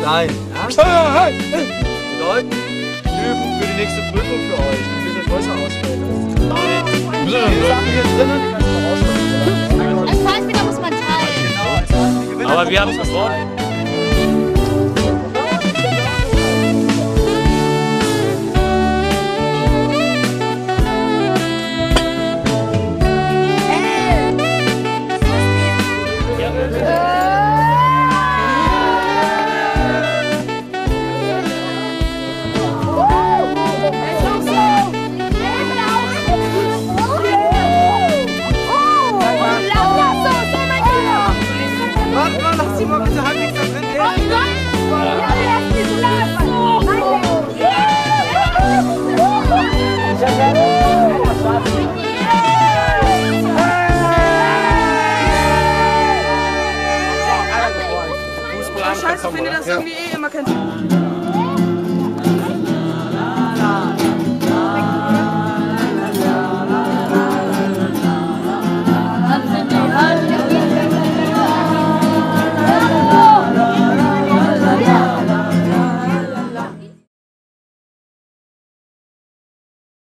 Nein. Ja? Bedeutet, Übung für die nächste Prüfung für euch. Wie wird das größer ausfällt. Die Sachen hier drinnen, die kannst du mal rausnehmen. Als Fallspieler muss man teilen. Genau, aber wir haben es gewonnen. Lass sie mal bitte halbwegs da drin gehen. Scheiße, ich finde das irgendwie immer kein...